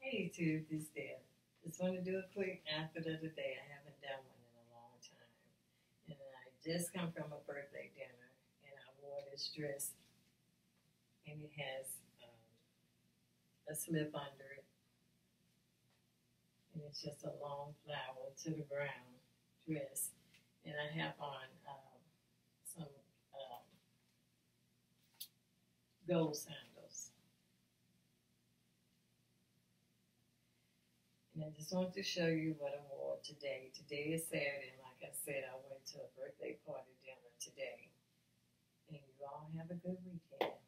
Hey YouTube, this Deb. Just want to do a quick outfit of the day. I haven't done one in a long time. And I just come from a birthday dinner and I wore this dress and it has a slip under it. And it's just a long flower to the ground dress. And I have on some gold sandals. And I just want to show you what I wore today. Today is Saturday, and like I said, I went to a birthday party dinner today. And you all have a good weekend.